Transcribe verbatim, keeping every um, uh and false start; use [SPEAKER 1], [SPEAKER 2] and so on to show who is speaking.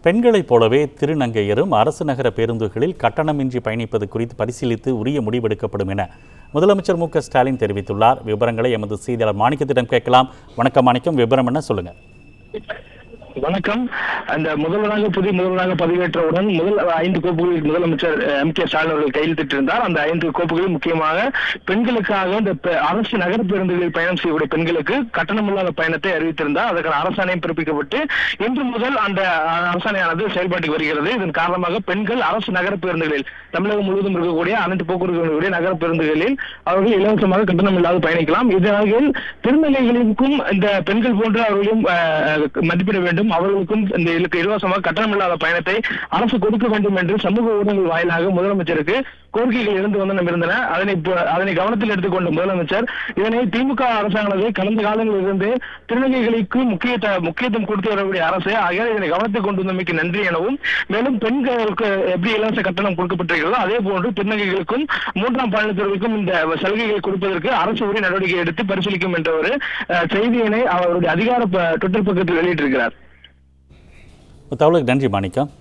[SPEAKER 1] பெண்களைப் போலவே திருநங்கையரும் அரசு நகர பேருந்துகளில் கட்டணமின்றி பயணிப்பது குறித்து பரிசீலித்து உரிய முடிவெடுக்கப்படும் என முதலமைச்சர் மு க ஸ்டாலின் தெரிவித்துள்ளார். விவரங்களை எமது செய்தியாளர் மாணிக்கத்திடம் கேட்கலாம். வணக்கம் மாணிக்கம், விவரம் என்ன சொல்லுங்க?
[SPEAKER 2] வணக்கம். அந்த முதல்வராக புதிய முதல்வராக பதவியேற்றவுடன் முதல் ஐந்து கோப்புகளில் முதலமைச்சர் எம் கே ஸ்டாலின் அவர்கள் கையெழுத்திட்டிருந்தார். அந்த ஐந்து கோப்புகளில் முக்கியமாக பெண்களுக்காக இந்த அரசு நகர பேருந்துகளில் பயணம் செய்யக்கூடிய பெண்களுக்கு கட்டணமில்லாத பயணத்தை அறிவித்திருந்தார். அதற்கான அரசாணையும் பிறப்பிக்கப்பட்டு இன்று முதல் அந்த அரசாணையானது செயல்பாட்டுக்கு வருகிறது. இதன் காரணமாக பெண்கள் அரசு நகர பேருந்துகளில் தமிழகம் முழுவதும் இருக்கக்கூடிய அனைத்து போக்குவரத்து நகர பேருந்துகளில் அவர்கள் இலவசமாக கட்டணம் இல்லாது பயணிக்கலாம். இதனால் திருநங்கைகளுக்கும் இந்த பெண்கள் போன்ற அவர்களையும் மதிப்பிட வேண்டும், அவர்களுக்கும் இந்த இலவசமாக கட்டணம் இல்லாத பயணத்தை அரசு கொடுக்க வேண்டும் என்று சமூக ஊடகங்கள் வாயிலாக முதலமைச்சருக்கு கோரிக்கைகள் இருந்து வந்தன இருந்தன. அதனை அதனை கவனத்தில் எடுத்துக்கொண்ட முதலமைச்சர் இதனை திமுக அரசானது கடந்த காலங்களில் இருந்து திருநங்கைகளுக்கு முக்கிய முக்கியத்துவம் கொடுத்து வரக்கூடிய அரசு ஆகிய இதனை கவனத்தில் கொண்டு வந்தமைக்கு நன்றி எனவும், மேலும் பெண்களுக்கு எப்படி இலவச கட்டணம் கொடுக்கப்பட்டிருக்கிறதோ அதே போன்று திருநங்கைகளுக்கும் மூன்றாம் பாலினத்திற்கும் இந்த சலுகைகளை கொடுப்பதற்கு அரசு உரிய நடவடிக்கை எடுத்து பரிசீலிக்கும் என்ற ஒரு செய்தியினை அவருடைய அதிகார ட்விட்டர் பக்கத்தில் வெளியிட்டிருக்கிறார்.
[SPEAKER 1] தகவலுக்கு நன்றி மாணிக்கம்.